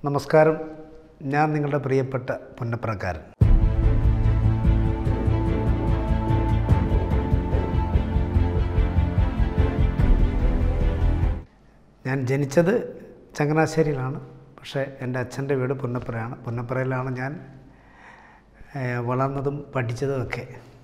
നമസ്കാരം. ഞാൻ നിങ്ങളുടെ പ്രിയപ്പെട്ട പുന്നപ്രക്കാരൻ. ഞാൻ ജനിച്ചത് ചങ്ങനാശ്ശേരിയിലാണ്. പക്ഷേ എൻ്റെ അച്ഛൻ്റെ വീട് പുന്നപ്രയാണ്. പുന്നപ്രയിലാണ് ഞാൻ വളർന്നതും പഠിച്ചതും ഒക്കെ.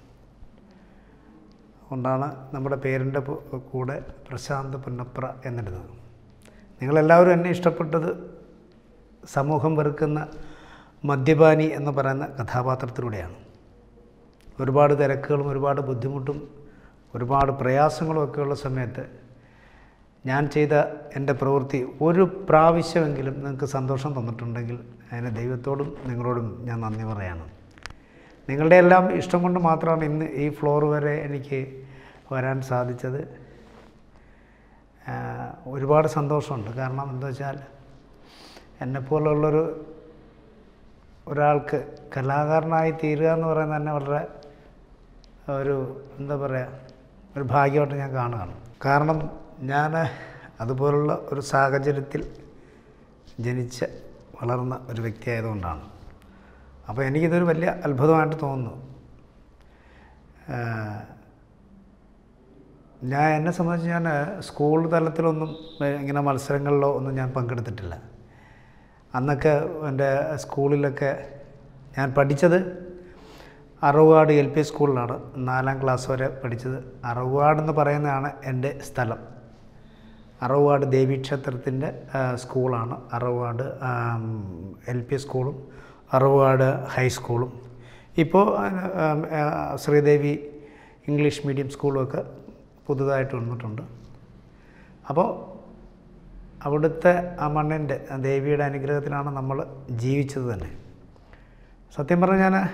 അതുകൊണ്ടാണ് നമ്മുടെ പേരിൻ്റെ കൂടെ പ്രശാന്ത് പുന്നപ്ര എന്നിടുന്നത്. നിങ്ങളെല്ലാവരും എന്നെ ഇഷ്ടപ്പെട്ടത് സമൂഹം വെറുക്കുന്ന മദ്യപാനി എന്ന് പറയുന്ന കഥാപാത്രത്തിലൂടെയാണ്. ഒരുപാട് തിരക്കുകളും ഒരുപാട് ബുദ്ധിമുട്ടും ഒരുപാട് പ്രയാസങ്ങളും ഒക്കെയുള്ള സമയത്ത് ഞാൻ ചെയ്ത എൻ്റെ പ്രവൃത്തി ഒരു പ്രാവശ്യമെങ്കിലും നിങ്ങൾക്ക് സന്തോഷം തന്നിട്ടുണ്ടെങ്കിൽ അതിന് ദൈവത്തോടും നിങ്ങളോടും ഞാൻ നന്ദി പറയാണ്. നിങ്ങളുടെ എല്ലാം ഇഷ്ടം കൊണ്ട് മാത്രമാണ് ഇന്ന് ഈ ഫ്ലോർ വരെ എനിക്ക് വരാൻ സാധിച്ചത്. ഒരുപാട് സന്തോഷമുണ്ട്. കാരണം എന്താ വെച്ചാൽ എന്നെപ്പോലുള്ളൊരു ഒരാൾക്ക് കലാകാരനായി തീരുക എന്ന് പറയുന്നത് തന്നെ വളരെ ഒരു എന്താ പറയുക, ഒരു ഭാഗ്യമായിട്ട് ഞാൻ കാണുകയാണ്. കാരണം ഞാൻ അതുപോലുള്ള ഒരു സാഹചര്യത്തിൽ ജനിച്ച് വളർന്ന ഒരു വ്യക്തി ആയതുകൊണ്ടാണ്. അപ്പോൾ എനിക്കിതൊരു വലിയ അത്ഭുതമായിട്ട് തോന്നുന്നു. എന്നെ സംബന്ധിച്ച് ഞാൻ സ്കൂൾ തലത്തിലൊന്നും ഇങ്ങനെ മത്സരങ്ങളിലോ ഒന്നും ഞാൻ പങ്കെടുത്തിട്ടില്ല. അന്നൊക്കെ എൻ്റെ സ്കൂളിലൊക്കെ ഞാൻ പഠിച്ചത് അറവുകാട് LP സ്കൂളിലാണ്. 4ാം ക്ലാസ് വരെ പഠിച്ചത്. അറവുകാടെന്ന് പറയുന്നതാണ് എൻ്റെ സ്ഥലം. അറവുകാട് ദേവീക്ഷേത്രത്തിൻ്റെ സ്കൂളാണ് അറവുകാട് LP സ്കൂളും അറവുകാട് ഹൈസ്കൂളും. ഇപ്പോൾ ശ്രീദേവി ഇംഗ്ലീഷ് മീഡിയം സ്കൂളുമൊക്കെ പുതുതായിട്ട് വന്നിട്ടുണ്ട്. അപ്പോൾ അവിടുത്തെ ആ മണ്ണിൻ്റെ ദേവിയുടെ അനുഗ്രഹത്തിലാണ് നമ്മൾ ജീവിച്ചത് തന്നെ. സത്യം പറഞ്ഞാൽ ഞാൻ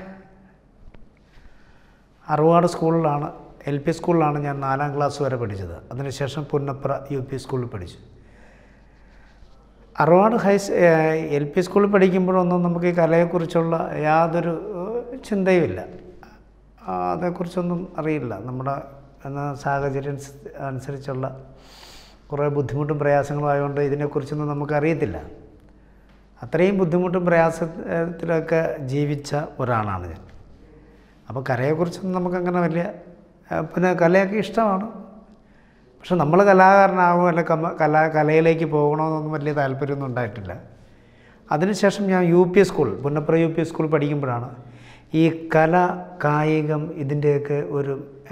അറവുകാട് സ്കൂളിലാണ് LP സ്കൂളിലാണ് ഞാൻ 4ാം ക്ലാസ് വരെ പഠിച്ചത്. അതിനുശേഷം പുന്നപ്ര UP സ്കൂളിൽ പഠിച്ചു. അറവുകാട് LP സ്കൂളിൽ പഠിക്കുമ്പോഴൊന്നും നമുക്ക് ഈ കലയെക്കുറിച്ചുള്ള യാതൊരു ചിന്തയുമില്ല. അതേക്കുറിച്ചൊന്നും അറിയില്ല. നമ്മുടെ സാഹചര്യം അനുസരിച്ചുള്ള കുറേ ബുദ്ധിമുട്ടും പ്രയാസങ്ങളും ആയതുകൊണ്ട് ഇതിനെക്കുറിച്ചൊന്നും നമുക്കറിയത്തില്ല. അത്രയും ബുദ്ധിമുട്ടും പ്രയാസത്തിലൊക്കെ ജീവിച്ച ഒരാളാണ് ഞാൻ. അപ്പോൾ കലയെക്കുറിച്ചൊന്നും നമുക്കങ്ങനെ വലിയ പിന്നെ കലയൊക്കെ ഇഷ്ടമാണ്. പക്ഷെ നമ്മൾ കലാകാരനാകുമോ അല്ല കലയിലേക്ക് പോകണമെന്നൊന്നും വലിയ താല്പര്യമൊന്നും ഉണ്ടായിട്ടില്ല. അതിനുശേഷം ഞാൻ UP school Punnapra UP school പഠിക്കുമ്പോഴാണ് ഈ കല, കായികം ഇതിൻ്റെയൊക്കെ ഒരു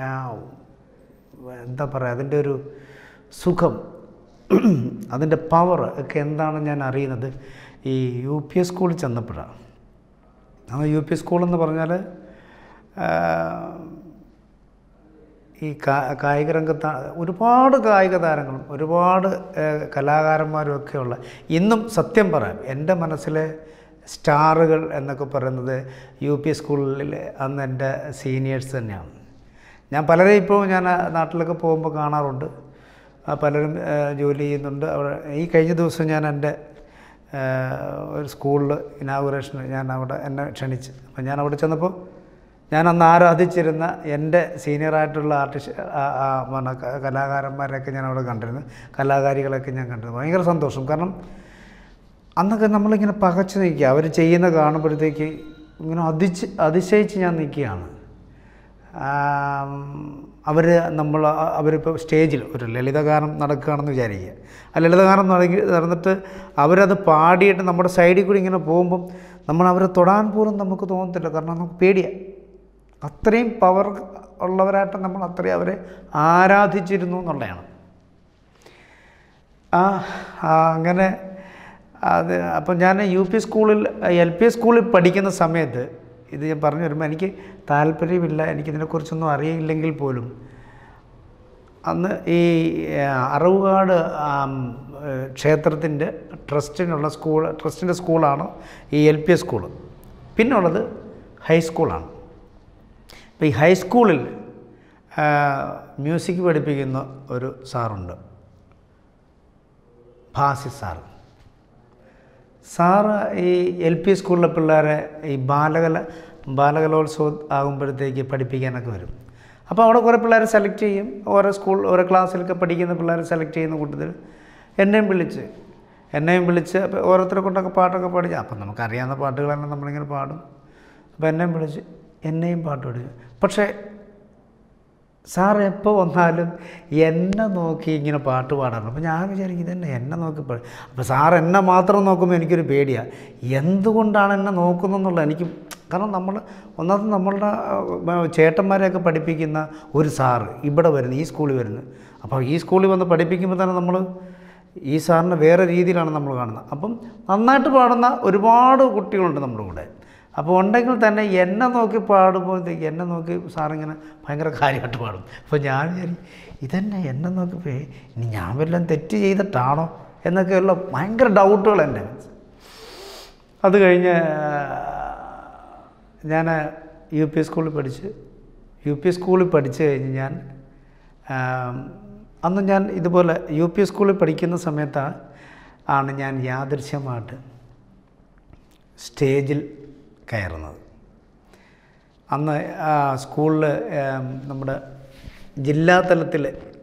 എന്താ പറയുക, അതിൻ്റെ ഒരു സുഖം, അതിൻ്റെ പവർ ഒക്കെ എന്താണെന്ന് ഞാൻ അറിയുന്നത് ഈ UP സ്കൂളിൽ ചെന്നപ്പോഴാണ്. ആ UP സ്കൂളെന്ന് പറഞ്ഞാൽ ഈ കായിക രംഗത്ത് ഒരുപാട് കായിക താരങ്ങളും ഒരുപാട് കലാകാരന്മാരും ഒക്കെയുള്ള, ഇന്നും സത്യം പറയാം എൻ്റെ മനസ്സിലെ സ്റ്റാറുകൾ എന്നൊക്കെ പറയുന്നത് UP സ്കൂളിൽ അന്ന് എൻ്റെ സീനിയേഴ്സ് തന്നെയാണ്. ഞാൻ പലരെയും ഇപ്പോൾ ഞാൻ നാട്ടിലൊക്കെ പോകുമ്പോൾ കാണാറുണ്ട്. പലരും ജോലി ചെയ്യുന്നുണ്ട് അവിടെ. ഈ കഴിഞ്ഞ ദിവസം ഞാൻ എൻ്റെ ഒരു സ്കൂളിൽ ഇനാഗുറേഷന് എന്നെ ക്ഷണിച്ച്. അപ്പോൾ ഞാൻ അവിടെ ചെന്നപ്പോൾ ഞാൻ അന്ന് ആരാധിച്ചിരുന്ന എൻ്റെ സീനിയറായിട്ടുള്ള കലാകാരന്മാരെയൊക്കെ ഞാൻ അവിടെ കണ്ടിരുന്നു. കലാകാരികളൊക്കെ ഞാൻ കണ്ടിരുന്നു. ഭയങ്കര സന്തോഷം. കാരണം അന്നൊക്കെ നമ്മളിങ്ങനെ പകച്ച് നിൽക്കുക. അവർ ചെയ്യുന്ന കാണുമ്പോഴത്തേക്ക് ഇങ്ങനെ അതിശയിച്ച് ഞാൻ നിൽക്കുകയാണ്. അവരിപ്പോൾ സ്റ്റേജിൽ ഒരു ലളിതഗാനം നടക്കുകയാണെന്ന് വിചാരിക്കുക. ആ ലളിതഗാനം നടന്നിട്ട് അവരത് പാടിയിട്ട് നമ്മുടെ സൈഡിൽ കൂടി ഇങ്ങനെ പോകുമ്പം നമ്മൾ അവരെ തൊടാൻ പോലും നമുക്ക് തോന്നത്തില്ല. കാരണം നമുക്ക് പേടിയാണ്. അത്രയും പവർ ഉള്ളവരായിട്ട് നമ്മൾ അത്രയും അവരെ ആരാധിച്ചിരുന്നു എന്നുള്ളതാണ്. അങ്ങനെ അപ്പം ഞാൻ UP സ്കൂളിൽ LP സ്കൂളിൽ പഠിക്കുന്ന സമയത്ത് ഇത് ഞാൻ പറഞ്ഞു വരുമ്പോൾ എനിക്ക് താല്പര്യമില്ല, എനിക്കിതിനെക്കുറിച്ചൊന്നും അറിയില്ലെങ്കിൽ പോലും അന്ന് ഈ അറവുകാട് ക്ഷേത്രത്തിൻ്റെ ട്രസ്റ്റിൻ്റെ സ്കൂളാണ് ഈ LP സ്കൂള്. പിന്നുള്ളത് ഹൈസ്കൂളാണ്. അപ്പോൾ ഈ ഹൈസ്കൂളിൽ മ്യൂസിക് പഠിപ്പിക്കുന്ന ഒരു സാറുണ്ട്, ഭാസി സാറ് ഈ LP സ്കൂളിലെ പിള്ളേരെ ഈ ബാലകലോത്സവം ആകുമ്പോഴത്തേക്ക് പഠിപ്പിക്കാനൊക്കെ വരും. അപ്പോൾ അവിടെ കുറേ പിള്ളേരെ സെലക്ട് ചെയ്യും. ഓരോ ക്ലാസ്സിലൊക്കെ പഠിക്കുന്ന പിള്ളേരെ സെലക്ട് ചെയ്യുന്ന കൂട്ടത്തിൽ എന്നെയും വിളിച്ച് എന്നെയും വിളിച്ച് ഓരോരുത്തരെ കൊണ്ടൊക്കെ പാട്ടൊക്കെ പഠിച്ചു. അപ്പം നമുക്കറിയാവുന്ന പാട്ടുകളെല്ലാം നമ്മളിങ്ങനെ പാടും. അപ്പോൾ എന്നെയും വിളിച്ച് എന്നെയും പാട്ട് പഠിച്ചു. പക്ഷേ സാർ എപ്പോൾ വന്നാലും എന്നെ നോക്കി ഇങ്ങനെ പാട്ട് പാടാറുണ്ട്. അപ്പോൾ ഞാൻ വിചാരിക്കും ഇതെന്നെ എന്നെ നോക്കി അപ്പോൾ സാർ എന്നെ മാത്രം നോക്കുമ്പോൾ എനിക്കൊരു പേടിയാണ്. എന്തുകൊണ്ടാണ് എന്നെ നോക്കുന്നതെന്നുള്ള എനിക്ക്. കാരണം ഒന്നാമത് നമ്മളുടെ ചേട്ടന്മാരെയൊക്കെ പഠിപ്പിക്കുന്ന ഒരു സാറ് ഇവിടെ വരുന്നു, ഈ സ്കൂളിൽ വരുന്നു. അപ്പോൾ ഈ സ്കൂളിൽ വന്ന് പഠിപ്പിക്കുമ്പോൾ തന്നെ ഈ സാറിനെ വേറെ രീതിയിലാണ് നമ്മൾ കാണുന്നത്. അപ്പം നന്നായിട്ട് പാടുന്ന ഒരുപാട് കുട്ടികളുണ്ട് നമ്മുടെ കൂടെ. അപ്പോൾ ഉണ്ടെങ്കിൽ തന്നെ എന്നെ നോക്കി പാടുമ്പോഴത്തേക്ക് എന്നെ നോക്കി സാറിങ്ങനെ ഭയങ്കര കാര്യമായിട്ട് പാടും. അപ്പോൾ ഞാൻ വിചാരിക്കും ഇതെന്നെ എന്നെ നോക്കി ഇനി ഞാൻ വല്ലതും തെറ്റ് ചെയ്തിട്ടാണോ എന്നൊക്കെയുള്ള ഭയങ്കര ഡൗട്ടുകൾ എൻ്റെ മനസ്സിൽ. അത് കഴിഞ്ഞ് ഞാൻ യു പി സ്കൂളിൽ പഠിച്ച് കഴിഞ്ഞ് ഞാൻ അന്ന് ഞാൻ ഇതുപോലെ യു പി സ്കൂളിൽ പഠിക്കുന്ന സമയത്താണ് ഞാൻ യാദൃശ്യമായിട്ട് സ്റ്റേജിൽ കയറുന്നത്. അന്ന് സ്കൂളിൽ നമ്മുടെ ജില്ലാതലത്തിൽ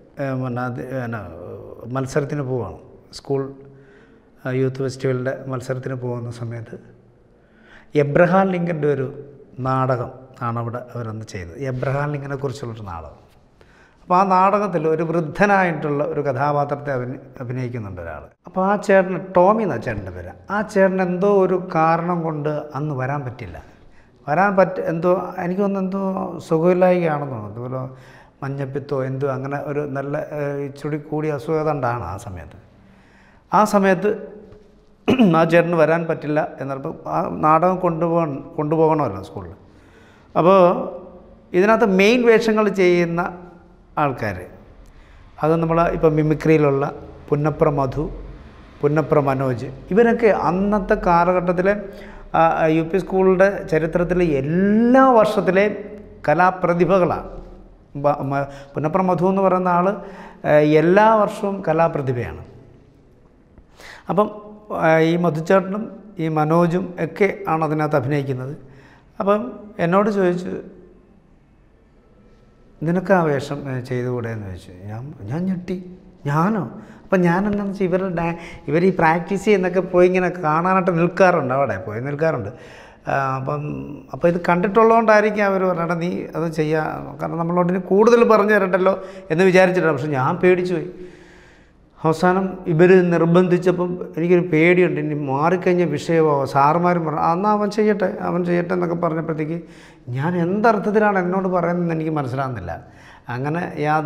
മത്സരത്തിന് പോവുകയാണ്. സ്കൂൾ യൂത്ത് ഫെസ്റ്റിവലിൻ്റെ മത്സരത്തിന് പോകുന്ന സമയത്ത് എബ്രഹാം ലിങ്കൻ്റെ ഒരു നാടകം ആണ് അവിടെ അവരന്ന് ചെയ്തത്. എബ്രഹാം ലിങ്കനെ കുറിച്ചുള്ളൊരു നാടകം. അപ്പോൾ ആ നാടകത്തിൽ ഒരു വൃദ്ധനായിട്ടുള്ള ഒരു കഥാപാത്രത്തെ അഭിനയിക്കുന്നുണ്ട് ഒരാൾ. അപ്പോൾ ആ ചേട്ടന് ടോമി എന്നാണ് ചേട്ടൻ്റെ പേര്. ആ ചേട്ടൻ എന്തോ ഒരു കാരണം കൊണ്ട് അന്ന് വരാൻ പറ്റില്ല. എന്തോ എനിക്ക് തോന്നുന്നു എന്തോ സുഖമില്ലായികയാണെന്ന് തോന്നുന്നു. അതുപോലെ മഞ്ഞപ്പിത്തോ എന്തോ അങ്ങനെ ഒരു നല്ല ഇച്ചിരി കൂടി അസുഖത ഉണ്ടാണ് ആ സമയത്ത് ആ ചേട്ടന് വരാൻ പറ്റില്ല എന്നപ്പോൾ ആ നാടകം കൊണ്ടുപോകണമല്ലോ സ്കൂളിൽ. അപ്പോൾ ഇതിനകത്ത് മെയിൻ വേഷങ്ങൾ ചെയ്യുന്ന ആൾക്കാർ അത് നമ്മൾ ഇപ്പോൾ മിമിക്രിയിലുള്ള പുന്നപ്ര മധു, പുന്നപ്ര മനോജ്, ഇവരൊക്കെ അന്നത്തെ കാലഘട്ടത്തിലെ യു പി സ്കൂളിൻ്റെ ചരിത്രത്തിലെ എല്ലാ വർഷത്തിലെ കലാപ്രതിഭകളാണ്. പുന്നപ്ര മധു എന്ന് പറയുന്ന ആൾ എല്ലാ വർഷവും കലാപ്രതിഭയാണ്. അപ്പം ഈ മധുച്ചേട്ടനും ഈ മനോജും ഒക്കെ ആണ് അതിനകത്ത് അഭിനയിക്കുന്നത്. അപ്പം എന്നോട് ചോദിച്ചു നിനക്ക് ആ വേഷം ചെയ്തുകൂടെ എന്ന് ചോദിച്ചു. ഞാൻ ഞെട്ടി. ഞാനോ? അപ്പം ഞാനെന്താണെന്ന് വെച്ചാൽ ഇവർ ഈ പ്രാക്ടീസ് ചെയ്യുന്നൊക്കെ പോയി ഇങ്ങനെ കാണാനായിട്ട് നിൽക്കാറുണ്ട്, അവിടെ പോയി നിൽക്കാറുണ്ട്. അപ്പോൾ ഇത് കണ്ടിട്ടുള്ളതുകൊണ്ടായിരിക്കും അവർ പറഞ്ഞാൽ നീ അത് ചെയ്യാം, കാരണം നമ്മളോട് ഇനി കൂടുതൽ പറഞ്ഞു തരണ്ടല്ലോ എന്ന് വിചാരിച്ചിട്ടാണ്. പക്ഷെ ഞാൻ പേടിച്ചു പോയി. അവസാനം ഇവർ നിർബന്ധിച്ചപ്പം എനിക്കൊരു പേടിയുണ്ട്, ഇനി മാറിക്കഴിഞ്ഞ വിഷയമോ സാറുമാരും പറഞ്ഞു എന്നാൽ അവൻ ചെയ്യട്ടെ എന്നൊക്കെ പറഞ്ഞപ്പോഴത്തേക്ക് ഞാൻ എന്തർത്ഥത്തിലാണ് എന്നോട് പറയുന്നതെന്ന് എനിക്ക് മനസ്സിലാകുന്നില്ല. അങ്ങനെ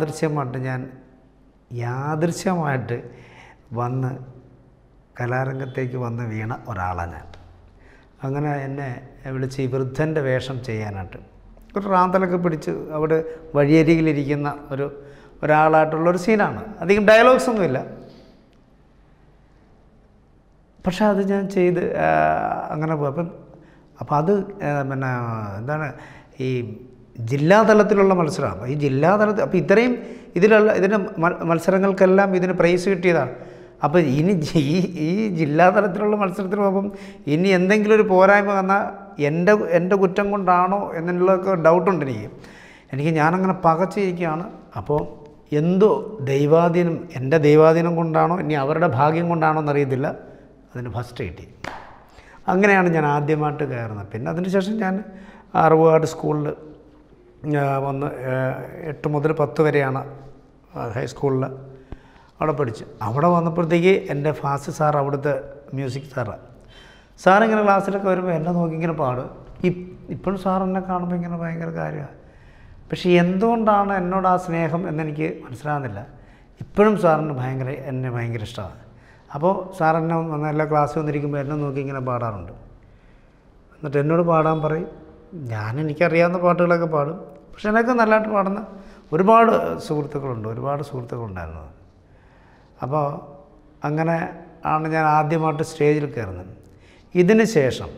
യാദൃശ്യമായിട്ട് വന്ന് കലാരംഗത്തേക്ക് വന്ന് വീണ ഒരാളാണ് ഞാൻ. അങ്ങനെ എന്നെ വിളിച്ച് ഈ വൃദ്ധൻ്റെ വേഷം ചെയ്യാനായിട്ട് ഒരു റാന്തലൊക്കെ പിടിച്ച് അവിടെ വഴിയരികിലിരിക്കുന്ന ഒരാളായിട്ടുള്ളൊരു സീനാണ്. അധികം ഡയലോഗ്സ് ഒന്നുമില്ല. പക്ഷെ അത് ഞാൻ ചെയ്ത് അങ്ങനെ പോയി. അപ്പം അത് പിന്നെ എന്താണ് ഈ ജില്ലാതലത്തിലുള്ള മത്സരമാണ്. ഈ ജില്ലാതലത്തിൽ അപ്പോൾ ഇത്രയും ഇതിൻ്റെ മത്സരങ്ങൾക്കെല്ലാം ഇതിന് പ്രൈസ് കിട്ടിയതാണ്. അപ്പോൾ ഇനി ഈ ജില്ലാതലത്തിലുള്ള മത്സരത്തിന് പോകുമ്പം ഇനി എന്തെങ്കിലും ഒരു പോരായ്മ വന്നാൽ എൻ്റെ കുറ്റം കൊണ്ടാണോ എന്നുള്ളതൊക്കെ ഡൗട്ടുണ്ട് എനിക്ക്. ഞാനങ്ങനെ പകച്ചിരിക്കുകയാണ്. അപ്പോൾ എന്തോ എൻ്റെ ദൈവാധീനം കൊണ്ടാണോ ഇനി അവരുടെ ഭാഗ്യം കൊണ്ടാണോ എന്നറിയത്തില്ല, അതിന് ഫസ്റ്റ് കിട്ടി. അങ്ങനെയാണ് ഞാൻ ആദ്യമായിട്ട് കയറുന്നത്. പിന്നെ അതിനുശേഷം ഞാൻ അറുവാട് സ്കൂളിൽ വന്ന് 8 മുതൽ 10 വരെയാണ് ഹൈസ്കൂളിൽ അവിടെ പഠിച്ചു. അവിടെ വന്നപ്പോഴത്തേക്ക് എൻ്റെ ഫാസ്റ്റ് സാർ, അവിടുത്തെ മ്യൂസിക് സാറിങ്ങനെ ക്ലാസ്സിലൊക്കെ വരുമ്പോൾ എന്നെ നോക്കി ഇങ്ങനെ പാടും. ഇപ്പോഴും സാർ എന്നെ കാണുമ്പോൾ ഇങ്ങനെ ഭയങ്കര കാര്യമാണ്. പക്ഷേ എന്തുകൊണ്ടാണ് എന്നോട് ആ സ്നേഹം എന്നെനിക്ക് മനസ്സിലാകുന്നില്ല. ഇപ്പോഴും സാറിന് എന്നെ ഭയങ്കര ഇഷ്ടമാണ്. അപ്പോൾ സാർ എന്നെ എല്ലാ ക്ലാസ്സിൽ വന്നിരിക്കുമ്പോൾ എന്നെ നോക്കി ഇങ്ങനെ പാടാറുണ്ട്. എന്നിട്ട് എന്നോട് പാടാൻ പറയും. എനിക്കറിയാവുന്ന പാട്ടുകളൊക്കെ പാടും. പക്ഷെ എനിക്ക് നല്ലതായിട്ട് പാടുന്ന ഒരുപാട് സുഹൃത്തുക്കളുണ്ടായിരുന്നു. അപ്പോൾ അങ്ങനെ ആണ് ഞാൻ ആദ്യമായിട്ട് സ്റ്റേജിൽ കയറുന്നത്. ഇതിന് ശേഷം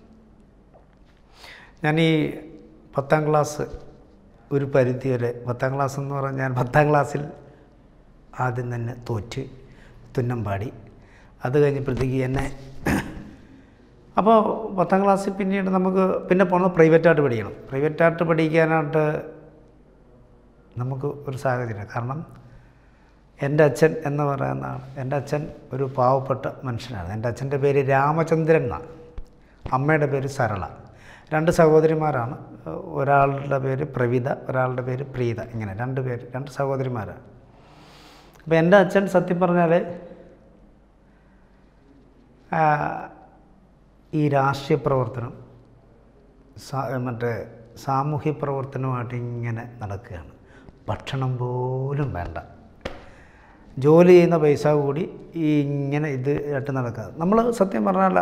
ഞാൻ ഈ 10ാം ക്ലാസ് ഒരു പരിധി വരെ 10ാം ക്ലാസ് എന്ന് പറഞ്ഞാൽ ഞാൻ 10ാം ക്ലാസ്സിൽ ആദ്യം തന്നെ തോറ്റ് തുന്നമ്പാടി. അത് കഴിഞ്ഞപ്പോഴത്തേക്ക് എന്നെ അപ്പോൾ 10ാം ക്ലാസ്സിൽ പിന്നീട് നമുക്ക് പോകുന്നത് പ്രൈവറ്റായിട്ട് പഠിക്കണം. പ്രൈവറ്റായിട്ട് പഠിക്കാനായിട്ട് നമുക്ക് ഒരു സാഹചര്യം. കാരണം എൻ്റെ അച്ഛൻ എന്ന് പറയുന്ന ആൾ, എൻ്റെ അച്ഛൻ ഒരു പാവപ്പെട്ട മനുഷ്യനാണ്. എൻ്റെ അച്ഛൻ്റെ പേര് രാമചന്ദ്രൻ എന്നാണ്, അമ്മയുടെ പേര് സരള. 2 സഹോദരിമാരാണ്. ഒരാളുടെ പേര് പ്രവിത, ഒരാളുടെ പേര് പ്രീത. ഇങ്ങനെ 2 സഹോദരിമാരാണ്. അപ്പോൾ എൻ്റെ അച്ഛൻ സത്യം പറഞ്ഞാൽ ഈ രാഷ്ട്രീയ പ്രവർത്തനം, മറ്റേ സാമൂഹ്യ പ്രവർത്തനമായിട്ട് ഇങ്ങനെ നടക്കുകയാണ്. ഭക്ഷണം പോലും വേണ്ട, ജോലി ചെയ്യുന്ന പൈസ കൂടി ഇങ്ങനെ ഇത് ആയിട്ട് നടക്കുക. നമ്മൾ സത്യം പറഞ്ഞാൽ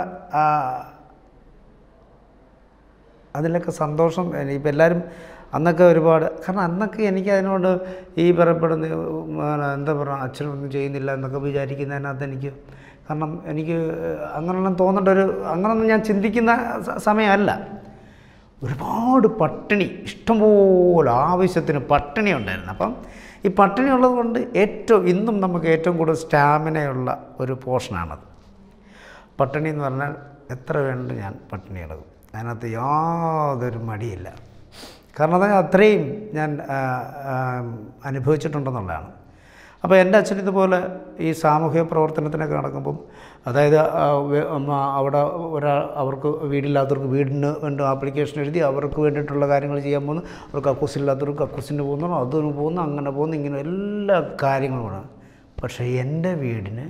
അതിലൊക്കെ സന്തോഷം. ഇപ്പം എല്ലാവരും അന്നൊക്കെ ഒരുപാട്, കാരണം അന്നൊക്കെ എനിക്ക് അതിനോട് ഈ പറയപ്പെടുന്ന എന്താ പറയുക, അച്ഛനൊന്നും ചെയ്യുന്നില്ല എന്നൊക്കെ വിചാരിക്കുന്നതിനകത്ത് എനിക്ക്, കാരണം എനിക്ക് അങ്ങനെയൊന്നും അങ്ങനെയൊന്നും ഞാൻ ചിന്തിക്കുന്ന സമയമല്ല. ഒരുപാട് പട്ടിണി, ഇഷ്ടംപോലെ ആവശ്യത്തിന് പട്ടിണി ഉണ്ടായിരുന്നു. അപ്പം ഈ പട്ടിണി ഉള്ളത് കൊണ്ട് ഇന്നും നമുക്ക് ഏറ്റവും കൂടുതൽ സ്റ്റാമിനയുള്ള ഒരു പോർഷനാണത്. പട്ടിണി എന്ന് പറഞ്ഞാൽ എത്ര വേണ്ട ഞാൻ പട്ടിണി കിടക്കും, അതിനകത്ത് യാതൊരു മടിയില്ല. കാരണം അത് അത്രയും ഞാൻ അനുഭവിച്ചിട്ടുണ്ടെന്നുള്ളതാണ്. അപ്പോൾ എൻ്റെ അച്ഛൻ ഇതുപോലെ ഈ സാമൂഹിക പ്രവർത്തനത്തിനൊക്കെ നടക്കുമ്പം, അതായത് അവിടെ അവർക്ക് വീടില്ലാത്തവർക്ക് വീടിന് വേണ്ട ആപ്ലിക്കേഷൻ എഴുതി അവർക്ക് വേണ്ടിയിട്ടുള്ള കാര്യങ്ങൾ ചെയ്യാൻ പോകുന്നു, അവർക്ക് കക്കൂസില്ലാത്തവർക്ക് കക്കൂസിന് പോകുന്നു, അതിന് പോകുന്നു, അങ്ങനെ പോകുന്നു, ഇങ്ങനെ എല്ലാ കാര്യങ്ങളുമാണ്. പക്ഷേ എൻ്റെ വീടിന്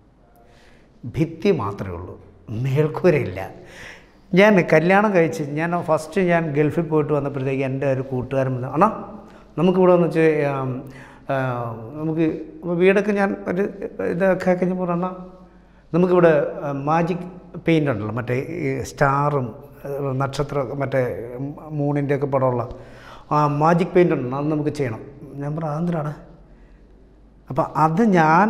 ഭിത്തി മാത്രമേ ഉള്ളൂ, മേൽക്കൂരയില്ല. ഞാൻ കല്യാണം കഴിച്ച് ഫസ്റ്റ് ഞാൻ ഗൾഫിൽ പോയിട്ട് വന്നപ്പോഴത്തേക്ക് എൻ്റെ ഒരു കൂട്ടുകാരൻ പറഞ്ഞു, അണ്ണാ നമുക്കിവിടെ വന്ന് നമുക്ക് വീടൊക്കെ ഞാൻ ഒരു ഇതൊക്കെ കഴിഞ്ഞപ്പോൾ അണ്ണാ നമുക്കിവിടെ മാജിക് പെയിൻ്റ് ഉണ്ടല്ലോ, മറ്റേ ഈ സ്റ്റാറും നക്ഷത്രം മറ്റേ മൂണിൻ്റെയൊക്കെ പടമുള്ള മാജിക് പെയിൻ്റ് ഉണ്ടല്ലോ, അത് നമുക്ക് ചെയ്യണം. ഞാൻ പറഞ്ഞു അതെന്തിനാണ്? അപ്പം അത് ഞാൻ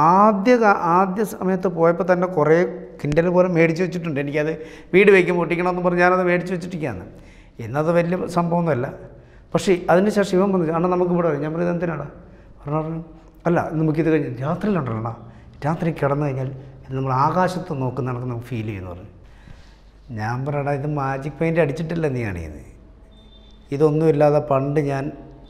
ആദ്യ സമയത്ത് പോയപ്പോൾ തന്നെ കുറേ കിൻഡൽ പോലെ മേടിച്ച് വെച്ചിട്ടുണ്ട്. എനിക്കത് വീട് വയ്ക്കുമ്പോൾ ഒട്ടിക്കണമെന്ന് പറഞ്ഞ് ഞാനത് മേടിച്ച് വെച്ചിട്ടിരിക്കുകയാണ്. ഇന്നത് വലിയ സംഭവമൊന്നുമല്ല. പക്ഷേ അതിന് ശേഷം ഇവൻ വന്നു, അണ്ണാ നമുക്കിവിടെ വരും. ഞാൻ പറഞ്ഞത് എന്തിനാണ്? പറഞ്ഞു അല്ല നമുക്കിത് കഴിഞ്ഞ് രാത്രിയിലുണ്ടല്ലോ, രാത്രി കിടന്നു കഴിഞ്ഞാൽ നമ്മൾ ആകാശത്ത് നോക്കുന്ന കണക്ക് നമുക്ക് ഫീൽ ചെയ്യുമെന്ന് പറഞ്ഞു. ഞാൻ പറയടാ ഇത് മാജിക് പെയിൻ്റ് അടിച്ചിട്ടില്ല നീ കാണിക്കുന്നത്, ഇതൊന്നുമില്ലാതെ പണ്ട് ഞാൻ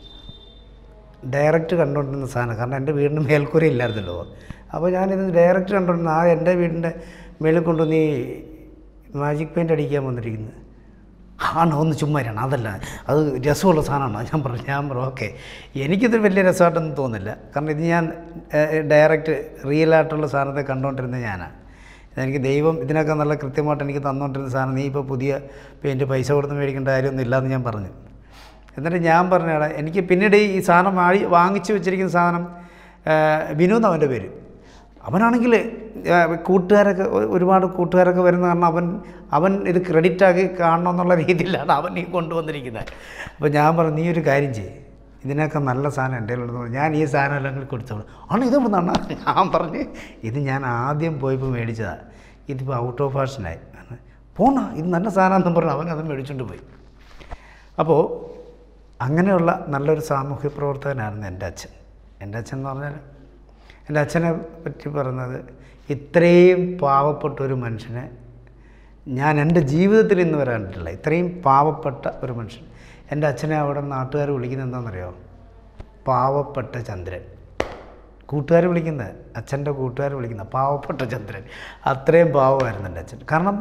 ഡയറക്റ്റ് കണ്ടുകൊണ്ടിരുന്ന സാധനം. കാരണം എൻ്റെ വീടിന് മേൽക്കൂര ഇല്ലായിരുന്നല്ലോ. അപ്പോൾ ഞാനിത് ഡയറക്റ്റ് കണ്ടുകൊണ്ടിരുന്ന എൻ്റെ വീടിൻ്റെ മേളിൽ കൊണ്ട് നീ മാജിക് പെയിൻ്റ് അടിക്കാൻ വന്നിരിക്കുന്നത് ആണോ? ഒന്ന് ചുമ്മാരാണ്, അതല്ല അത് രസമുള്ള സാധനമാണ്. ഞാൻ പറഞ്ഞു ഓക്കെ, എനിക്കിത് വലിയ രസമായിട്ടൊന്നും തോന്നില്ല. കാരണം ഇത് ഞാൻ ഡയറക്റ്റ് റിയലായിട്ടുള്ള സാധനത്തെ കണ്ടുകൊണ്ടിരുന്ന ഞാനാണ്. എനിക്ക് ദൈവം ഇതിനൊക്കെ നല്ല കൃത്യമായിട്ട് എനിക്ക് തന്നുകൊണ്ടിരുന്ന സാധനം, നീ ഇപ്പോൾ പുതിയ പെയിൻറ്റ് പൈസ കൊടുത്ത് മേടിക്കേണ്ട കാര്യമൊന്നും ഇല്ലയെന്ന് ഞാൻ പറഞ്ഞു. എന്നിട്ട് ഞാൻ പറഞ്ഞാടാ എനിക്ക് പിന്നീട് ഈ സാധനം വാങ്ങിച്ച് വെച്ചിരിക്കുന്ന സാധനം വിനു എന്നവൻ്റെ പേര്. അവനാണെങ്കിൽ കൂട്ടുകാരൊക്കെ ഒരുപാട് കൂട്ടുകാരൊക്കെ വരുന്ന കാരണം അവൻ ഇത് ക്രെഡിറ്റാക്കി കാണണമെന്നുള്ള രീതിയിലാണ് അവൻ ഈ കൊണ്ടുവന്നിരിക്കുന്നത്. അപ്പോൾ ഞാൻ പറഞ്ഞു നീ ഒരു കാര്യം ചെയ്യ്, ഇതിനൊക്കെ നല്ല സാധനം എൻ്റെ ഉള്ളതെന്ന് പറഞ്ഞു. ഞാൻ ഈ സാധനം എല്ലാം കൊടുത്തോളൂ. ആണ് ഇത് എവിടുന്നാണ്? ഞാൻ പറഞ്ഞ് ഇത് ഞാൻ ആദ്യം പോയപ്പോൾ മേടിച്ചതാണ്, ഇതിപ്പോൾ ഔട്ട് ഓഫ് ഫാഷനായി പോണ, ഇത് നല്ല സാധനമെന്ന് പറഞ്ഞു അവൻ അത് മേടിച്ചുകൊണ്ട് പോയി. അപ്പോൾ അങ്ങനെയുള്ള നല്ലൊരു സാമൂഹ്യ പ്രവർത്തകനായിരുന്നു എൻ്റെ അച്ഛൻ. എൻ്റെ അച്ഛൻ എന്ന് പറഞ്ഞാൽ എൻ്റെ അച്ഛനെ പറ്റി പറയുന്നത്, ഇത്രയും പാവപ്പെട്ട ഒരു മനുഷ്യനെ ഞാൻ എൻ്റെ ജീവിതത്തിൽ ഇന്ന് വരാനിട്ടില്ല. ഇത്രയും പാവപ്പെട്ട ഒരു മനുഷ്യൻ. എൻ്റെ അച്ഛനെ അവിടെ നാട്ടുകാർ വിളിക്കുന്നത് എന്താണെന്നറിയോ? പാവപ്പെട്ട ചന്ദ്രൻ. കൂട്ടുകാർ വിളിക്കുന്നത്, അച്ഛൻ്റെ കൂട്ടുകാർ വിളിക്കുന്ന പാവപ്പെട്ട ചന്ദ്രൻ. അത്രയും പാവമായിരുന്നു എൻ്റെ അച്ഛൻ. കാരണം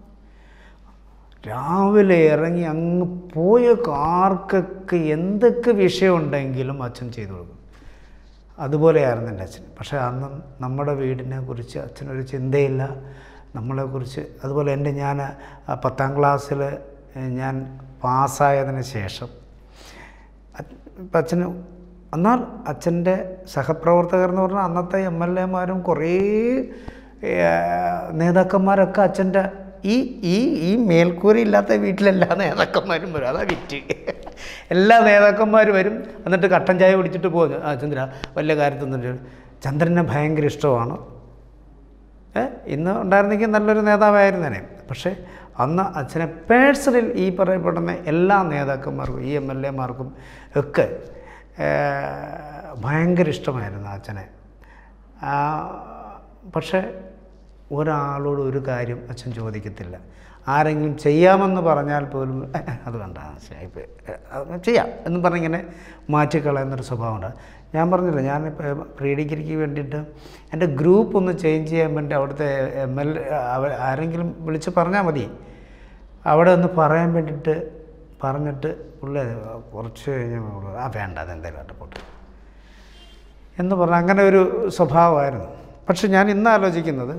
രാവിലെ ഇറങ്ങി അങ്ങ് പോയ ആർക്കൊക്കെ എന്തൊക്കെ വിഷയമുണ്ടെങ്കിലും അച്ഛൻ ചെയ്തു കൊടുക്കും. അതുപോലെയായിരുന്നു എൻ്റെ അച്ഛൻ. പക്ഷേ അന്ന് നമ്മുടെ വീടിനെ കുറിച്ച് അച്ഛനൊരു ചിന്തയില്ല നമ്മളെക്കുറിച്ച്. അതുപോലെ ഞാൻ 10ാം ക്ലാസ്സിൽ ഞാൻ പാസ്സായതിന് ശേഷം അച്ഛന്, എന്നാൽ അച്ഛൻ്റെ സഹപ്രവർത്തകർ എന്ന് പറഞ്ഞാൽ അന്നത്തെ MLA മാരും കുറേ നേതാക്കന്മാരൊക്കെ അച്ഛൻ്റെ ഈ മേൽക്കൂരയില്ലാത്ത വീട്ടിലെല്ലാ നേതാക്കന്മാരും വരും. അതാ വിറ്റ്. എല്ലാ നേതാക്കന്മാരും വരും, എന്നിട്ട് കട്ടൻ ചായ കുടിച്ചിട്ട് പോകും. ചന്ദ്ര വലിയ കാര്യത്തൊന്നുമില്ല, ചന്ദ്രനെ ഭയങ്കര ഇഷ്ടമാണ്. ഇന്ന് ഉണ്ടായിരുന്നെങ്കിൽ നല്ലൊരു നേതാവായിരുന്നേനെ. പക്ഷേ അന്ന് അച്ഛനെ പേഴ്സണൽ ഈ പറയപ്പെടുന്ന എല്ലാ നേതാക്കന്മാർക്കും ഈ MLA മാർക്കും ഒക്കെ ഭയങ്കര ഇഷ്ടമായിരുന്നു അച്ഛനെ. പക്ഷേ ഒരാളോട് ഒരു കാര്യം അച്ഛൻ ചോദിക്കത്തില്ല. ആരെങ്കിലും ചെയ്യാമെന്ന് പറഞ്ഞാൽ പോലും അത് വേണ്ട, ചെയ്യാം എന്ന് പറഞ്ഞിങ്ങനെ മാറ്റിക്കളയുന്നൊരു സ്വഭാവമുണ്ട്. ഞാൻ പറഞ്ഞില്ല, ഞാൻ പ്രീ ഡിഗ്രിക്ക് വേണ്ടിയിട്ട് എൻ്റെ ഗ്രൂപ്പ് ഒന്ന് ചേഞ്ച് ചെയ്യാൻ വേണ്ടി അവിടുത്തെ MLA ആരെങ്കിലും വിളിച്ച് പറഞ്ഞാൽ മതി, അവിടെ ഒന്ന് പറയാൻ വേണ്ടിയിട്ട് പറഞ്ഞിട്ട് പുള്ളി കുറച്ച് കഴിഞ്ഞ് വേണ്ട അതെന്തായാലും അട്ടപ്പോട്ട് എന്ന് പറഞ്ഞാൽ അങ്ങനെ ഒരു സ്വഭാവമായിരുന്നു. പക്ഷെ ഞാൻ ഇന്ന് ആലോചിക്കുന്നത്,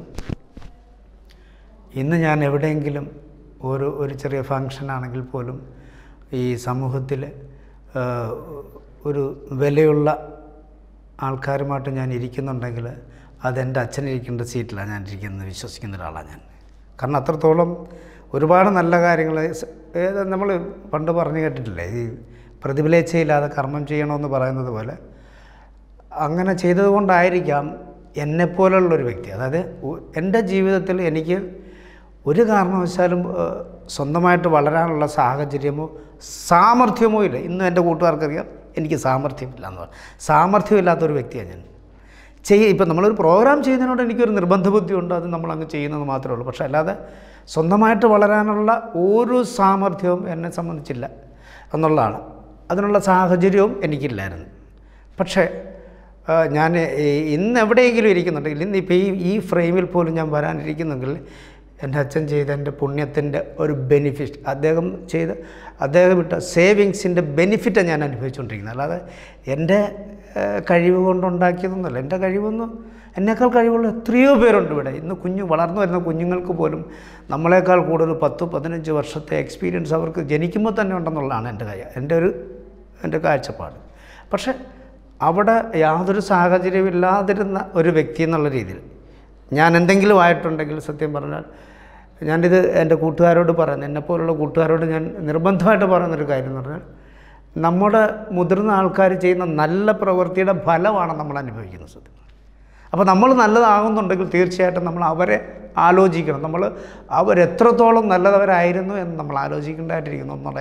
ഇന്ന് ഞാൻ എവിടെയെങ്കിലും ഒരു ചെറിയ ഫങ്ഷനാണെങ്കിൽ പോലും ഈ സമൂഹത്തിൽ ഒരു വിലയുള്ള ആൾക്കാരുമായിട്ട് ഞാൻ ഇരിക്കുന്നുണ്ടെങ്കിൽ അതെൻ്റെ അച്ഛനിരിക്കേണ്ട സീറ്റിലാണ് ഞാൻ ഇരിക്കുന്നത് വിശ്വസിക്കുന്ന ഒരാളാണ് ഞാൻ. കാരണം അത്രത്തോളം ഒരുപാട് നല്ല കാര്യങ്ങൾ നമ്മൾ പണ്ട് പറഞ്ഞു കേട്ടിട്ടില്ലേ, ഈ പ്രതിഫലേച്ഛയില്ലാതെ കർമ്മം ചെയ്യണമെന്ന് പറയുന്നത് പോലെ അങ്ങനെ ചെയ്തതുകൊണ്ടായിരിക്കാം എന്നെപ്പോലുള്ളൊരു വ്യക്തി, അതായത് എൻ്റെ ജീവിതത്തിൽ എനിക്ക് ഒരു കാരണവശാലും സ്വന്തമായിട്ട് വളരാനുള്ള സാഹചര്യമോ സാമർഥ്യമോ ഇല്ല. ഇന്ന് എൻ്റെ കൂട്ടുകാർക്കറിയാം എനിക്ക് സാമർഥ്യമില്ല എന്ന് പറഞ്ഞു. സാമർഥ്യമില്ലാത്തൊരു വ്യക്തിയാണ് ഞാൻ. ഇപ്പം നമ്മളൊരു പ്രോഗ്രാം ചെയ്യുന്നതിനോട് എനിക്കൊരു നിർബന്ധ ബുദ്ധിയുണ്ട്, അത് നമ്മളങ്ങ് ചെയ്യുന്നത് മാത്രമേ ഉള്ളൂ. പക്ഷേ അല്ലാതെ സ്വന്തമായിട്ട് വളരാനുള്ള ഒരു സാമർഥ്യവും എന്നെ സംബന്ധിച്ചില്ല എന്നുള്ളതാണ്. അതിനുള്ള സാഹചര്യവും എനിക്കില്ലായിരുന്നു. പക്ഷേ ഞാൻ ഇന്ന് എവിടെയെങ്കിലും ഇരിക്കുന്നുണ്ടെങ്കിൽ, ഇന്നിപ്പോൾ ഈ ഫ്രെയിമിൽ പോലും ഞാൻ വരാനിരിക്കുന്നെങ്കിൽ എൻ്റെ അച്ഛൻ ചെയ്ത എൻ്റെ പുണ്യത്തിൻ്റെ ഒരു ബെനിഫിറ്റ്, അദ്ദേഹം ഇട്ട സേവിങ്സിൻ്റെ ബെനിഫിറ്റാണ് ഞാൻ അനുഭവിച്ചുകൊണ്ടിരിക്കുന്നത്. അല്ലാതെ എൻ്റെ കഴിവ് കൊണ്ടുണ്ടാക്കിയതൊന്നുമല്ല. എൻ്റെ കഴിവൊന്നും, എന്നേക്കാൾ കഴിവുള്ള എത്രയോ പേരുണ്ട് ഇവിടെ. ഇന്ന് വളർന്നു വരുന്ന കുഞ്ഞുങ്ങൾക്ക് പോലും നമ്മളെക്കാൾ കൂടുതൽ 10-15 വർഷത്തെ എക്സ്പീരിയൻസ് അവർക്ക് ജനിക്കുമ്പോൾ തന്നെ ഉണ്ടെന്നുള്ളതാണ് എൻ്റെ കാഴ്ചപ്പാട്. പക്ഷേ അവിടെ യാതൊരു സാഹചര്യമില്ലാതിരുന്ന ഒരു വ്യക്തി എന്നുള്ള രീതിയിൽ ഞാൻ എന്തെങ്കിലും ആയിട്ടുണ്ടെങ്കിൽ, സത്യം പറഞ്ഞാൽ ഞാനിത് എൻ്റെ കൂട്ടുകാരോട് പറയുന്നത്, എന്നെപ്പോലുള്ള കൂട്ടുകാരോട് ഞാൻ നിർബന്ധമായിട്ട് പറയുന്നൊരു കാര്യം എന്ന് പറഞ്ഞാൽ, നമ്മുടെ മുതിർന്ന ആൾക്കാർ ചെയ്യുന്ന നല്ല പ്രവൃത്തിയുടെ ഫലമാണ് നമ്മൾ അനുഭവിക്കുന്നത് സത്യം. അപ്പോൾ നമ്മൾ നല്ലതാകുന്നുണ്ടെങ്കിൽ തീർച്ചയായിട്ടും നമ്മൾ അവരെ ആലോചിക്കണം, അവരെത്രത്തോളം നല്ലവരായിരുന്നു എന്ന് നമ്മൾ ആലോചിക്കേണ്ടതായിട്ടിരിക്കുന്നു എന്നുള്ള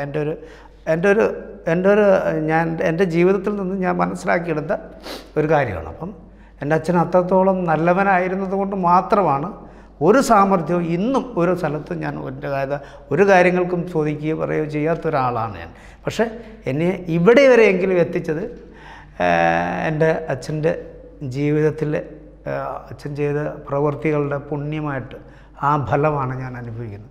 എൻ്റെ ജീവിതത്തിൽ നിന്ന് ഞാൻ മനസ്സിലാക്കിയെടുത്ത ഒരു കാര്യമാണ്. അപ്പം എൻ്റെ അച്ഛൻ അത്രത്തോളം നല്ലവനായിരുന്നത് കൊണ്ട് മാത്രമാണ് ഒരു സാമർഥ്യവും ഇന്നും ഒരു സ്ഥലത്തും ഞാൻ ഒരു കാര്യങ്ങൾക്കും ചോദിക്കുകയോ പറയുകയോ ചെയ്യാത്ത ഒരാളാണ് ഞാൻ. പക്ഷേ എന്നെ ഇവിടെ വരെയെങ്കിലും എത്തിച്ചത് എൻ്റെ അച്ഛൻ്റെ ജീവിതത്തിൽ അച്ഛൻ ചെയ്ത പ്രവൃത്തികളുടെ പുണ്യമായിട്ട് ആ ഫലമാണ് ഞാൻ അനുഭവിക്കുന്നത്.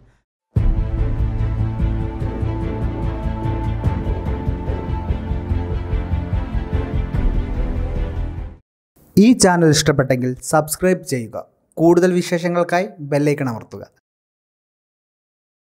ഈ ചാനൽ ഇഷ്ടപ്പെട്ടെങ്കിൽ സബ്സ്ക്രൈബ് ചെയ്യുക. കൂടുതൽ വിശേഷങ്ങൾക്കായി ബെല്ലൈക്കൺ അമർത്തുക.